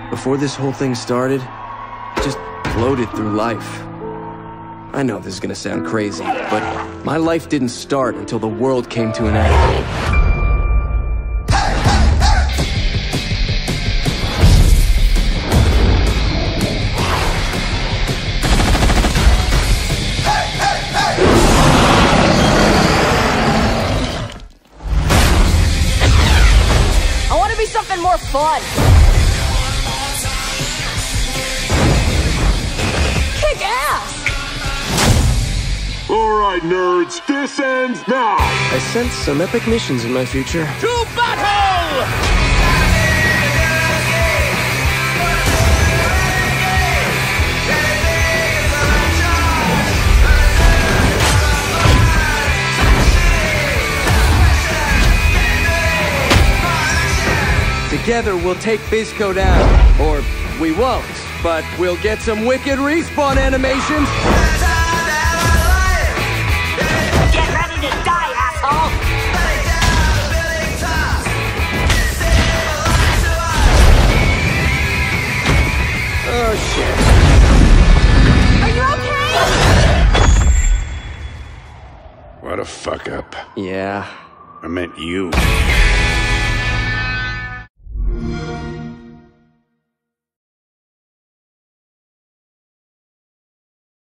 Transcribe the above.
Before this whole thing started, I just floated through life. I know this is gonna sound crazy, but my life didn't start until the world came to an end. I want to be something more fun. Kick ass! Alright, nerds, this ends now! I sense some epic missions in my future. To battle! Together we'll take FizzCo down. Or we won't, but we'll get some wicked respawn animations. Get ready to die, asshole! Oh shit. Are you okay? What a fuck up. Yeah. I meant you.